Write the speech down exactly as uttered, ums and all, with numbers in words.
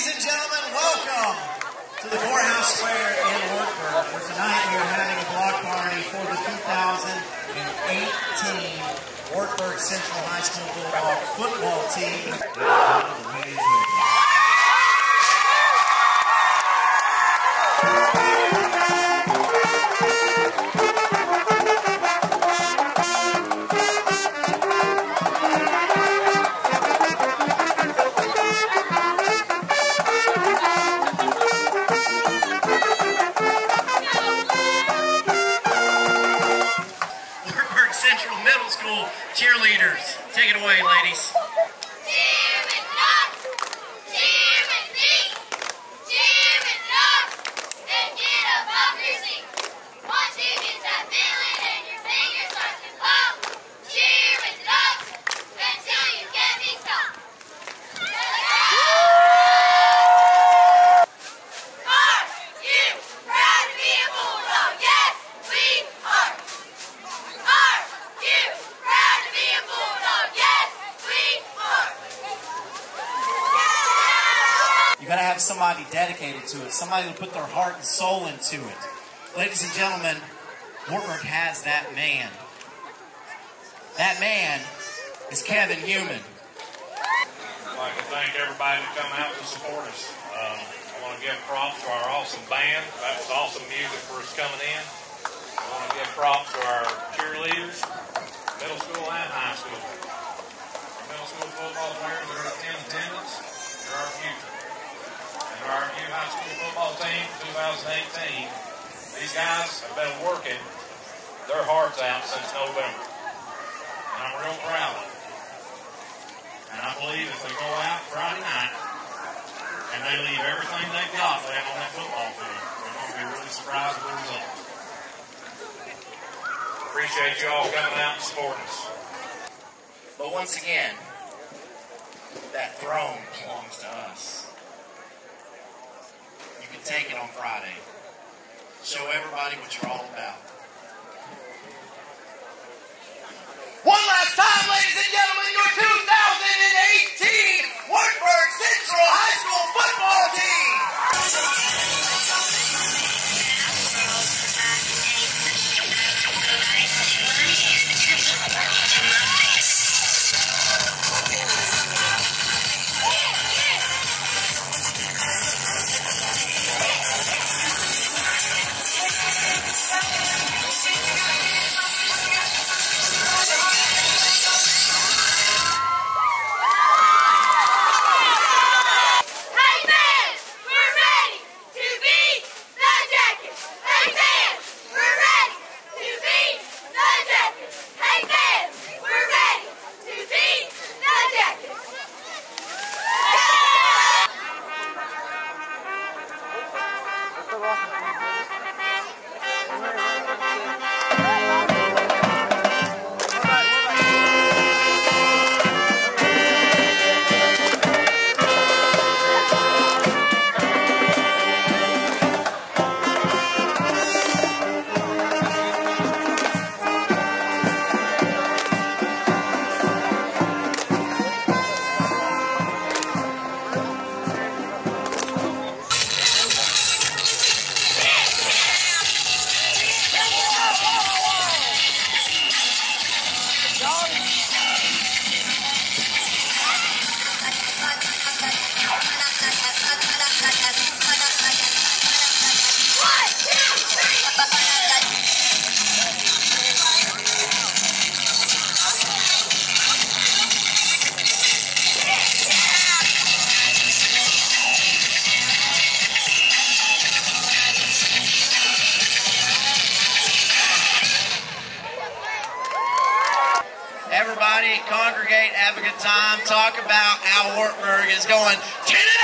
Ladies and gentlemen, welcome to the Courthouse Square in Wartburg, where tonight we are having a block party for the two thousand eighteen Wartburg Central High School Bulldog football team. Central Middle School cheerleaders. Take it away, ladies. Cheer with us, cheer with me, cheer with us, and get up off your seat. Once you get that feeling and your fingers start to pop, cheer with us until you get me stopped. Are you proud to be a Bulldog? Yes, we are. Are you proud to be a Bulldog? Yes, we are. You gotta have somebody dedicated to it, somebody who put their heart and soul into it. Ladies and gentlemen, Wartburg has that man. That man is Kevin Heumann. I'd like to thank everybody that come out to support us. Um, I want to give props to our awesome band. That was awesome music for us coming in. I want to give props to our cheerleaders, middle school and high school. Our middle school football players that are in attendance, they're our future. And our new high school football team, two thousand eighteen, these guys have been working their hearts out since November. And I'm real proud of them. And I believe if they go out Friday night and they leave everything they've got laying on that football field, they're going to be really surprised with the results. Appreciate you all coming out and supporting us. But once again, that throne belongs to us. You can take it on Friday. Show everybody what you're all about. One last time, ladies and gentlemen, your two thousand eighteen Wartburg Central High School football team. Everybody congregate, have a good time, talk about how Wartburg is going. Get it